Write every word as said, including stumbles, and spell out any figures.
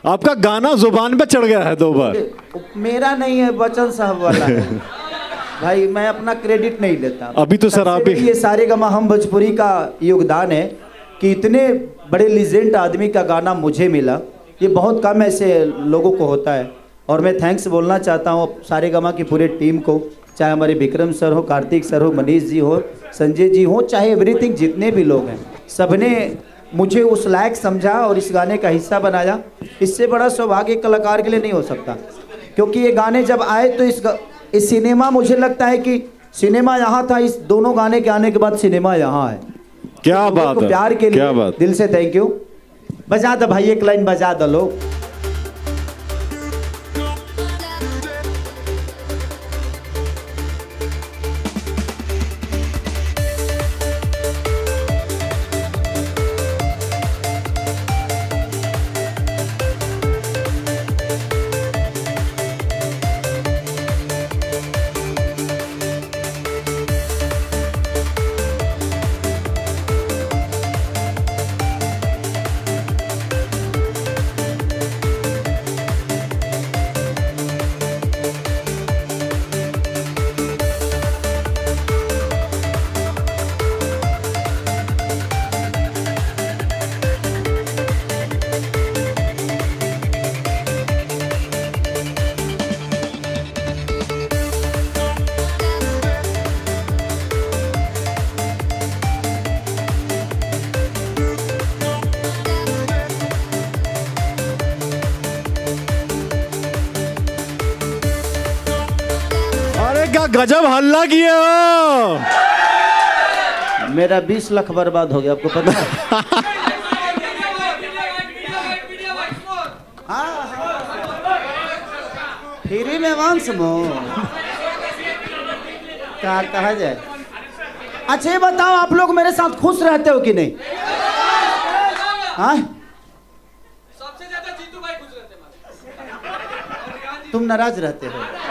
आपका गाना जुबान पे चढ़ गया है दो बार। मेरा नहीं है, बच्चन साहब वाला है भाई, मैं अपना क्रेडिट नहीं लेता। अभी तो सर आप ये सारेगामा हम भोजपुरी का योगदान है कि इतने बड़े लीजेंड आदमी का गाना मुझे मिला, ये बहुत कम ऐसे लोगों को होता है। और मैं थैंक्स बोलना चाहता हूँ सारेगामा की पूरे टीम को, चाहे हमारे विक्रम सर हो, कार्तिक सर हो, मनीष जी हो, संजय जी हो, चाहे एवरीथिंग जितने भी लोग हैं, सबने मुझे उस लायक समझा और इस गाने का हिस्सा बनाया। इससे बड़ा सौभाग्य कलाकार के लिए नहीं हो सकता, क्योंकि ये गाने जब आए तो इस इस सिनेमा, मुझे लगता है कि सिनेमा यहाँ था, इस दोनों गाने के आने के बाद सिनेमा यहाँ है। क्या तो बात है, प्यार के क्या लिए बात। दिल से थैंक यू। बजा दो भाई, एक लाइन बजा दो लोग। क्या गजब हल्ला किया हो। मेरा बीस लाख बर्बाद हो गया, आपको पता है? फ्री में वंश मो क्या कहा जाए। अच्छा ये बताओ, आप लोग मेरे साथ खुश रहते हो कि नहीं? हाँ, सबसे ज्यादा जीतू भाई खुश रहते हैं, तुम नाराज रहते हो।